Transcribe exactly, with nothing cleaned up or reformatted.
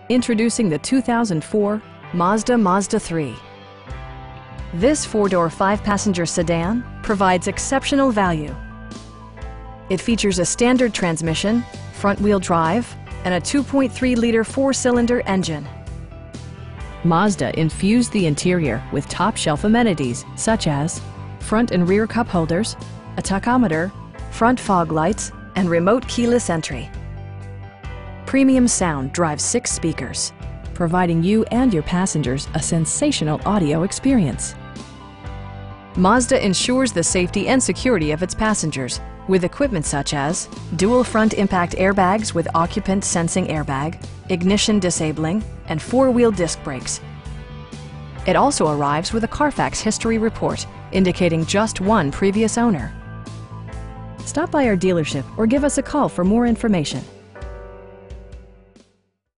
Introducing the two thousand four Mazda Mazda three. This four-door, five-passenger sedan provides exceptional value. It features a standard transmission, front-wheel drive, and a two point three liter four-cylinder engine. Mazda infused the interior with top-shelf amenities such as front and rear cup holders, a tachometer, front fog lights, and remote keyless entry. Premium sound drives six speakers, providing you and your passengers a sensational audio experience. Mazda ensures the safety and security of its passengers with equipment such as dual front impact airbags with occupant sensing airbag, ignition disabling, and four-wheel disc brakes. It also arrives with a Carfax history report indicating just one previous owner. Stop by our dealership or give us a call for more information.